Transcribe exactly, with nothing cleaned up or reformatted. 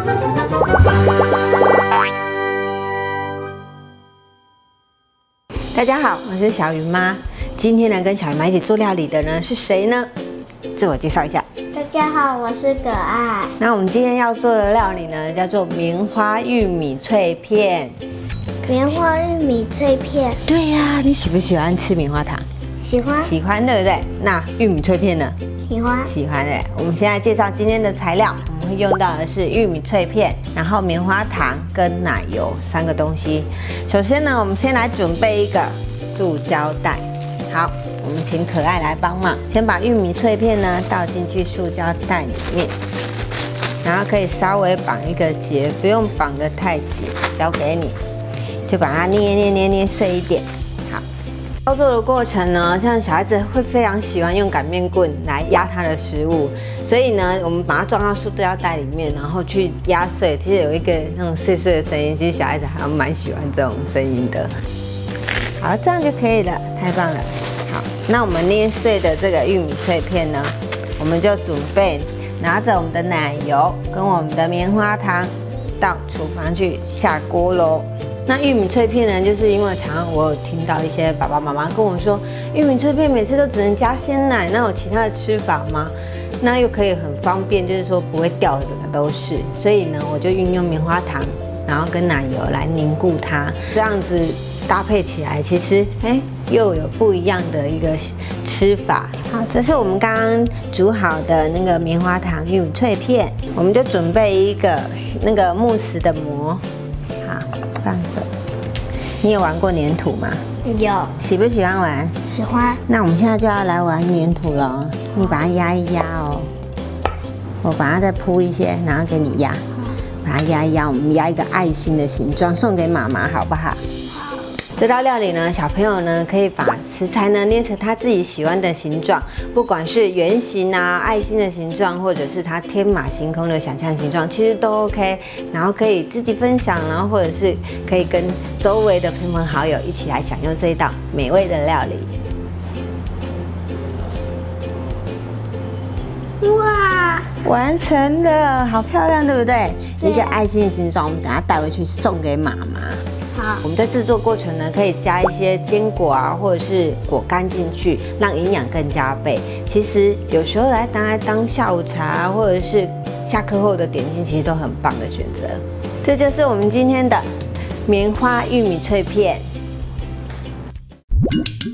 大家好，我是小云妈。今天呢，跟小云妈一起做料理的呢是谁呢？自我介绍一下。 大家好，我是可爱。 那我们今天要做的料理呢，叫做棉花玉米脆片。 棉花玉米脆片。 对呀、啊，你喜不喜欢吃棉花糖？ 喜欢。 喜欢，对不对？那玉米脆片呢？ 喜欢。 喜欢的。我们现在介绍今天的材料，我们会用到的是玉米脆片，然后棉花糖跟奶油三个东西。首先呢，我们先来准备一个塑胶袋。好，我们请可爱来帮忙，先把玉米脆片呢倒进去塑胶袋里面，然后可以稍微绑一个结，不用绑得太紧，交给你，就把它捏捏捏捏碎一点。好，操作的过程呢，像小孩子会非常喜欢用擀面棍来压他的食物，所以呢，我们把它装到塑胶袋里面，然后去压碎，其实有一个那种碎碎的声音，其实小孩子还蛮喜欢这种声音的。好，这样就可以了，太棒了。好，那我们捏碎的这个玉米脆片呢，我们就准备拿着我们的奶油跟我们的棉花糖到厨房去下锅喽。那玉米脆片呢，就是因为常常我有听到一些爸爸妈妈跟我说，玉米脆片每次都只能加鲜奶，那有其他的吃法吗？那又可以很方便，就是说不会掉的整个都是，所以呢，我就运用棉花糖，然后跟奶油来凝固它，这样子搭配起来，其实哎又有不一样的一个吃法。好，这是我们刚刚煮好的那个棉花糖玉米脆片，我们就准备一个那个慕斯的膜，好放着。你有玩过粘土吗？ 有。 喜不喜欢玩？ 喜欢。 那我们现在就要来玩粘土了，你把它压一压哦，我把它再铺一些，然后给你压，把它压一压，我们压一个爱心的形状，送给妈妈好不好？这道料理呢，小朋友呢可以把食材呢捏成他自己喜欢的形状，不管是圆形啊、爱心的形状，或者是他天马行空的想象形状，其实都 OK。然后可以自己分享，然后或者是可以跟周围的亲朋好友一起来享用这一道美味的料理。 哇， 完成了，好漂亮，对不对？一个爱心的形状，我们等下带回去送给妈妈。 好， 我们在制作过程呢，可以加一些坚果啊，或者是果干进去，让营养更加倍。其实有时候来拿来当下午茶，或者是下课后的点心，其实都很棒的选择。这就是我们今天的棉花玉米脆片。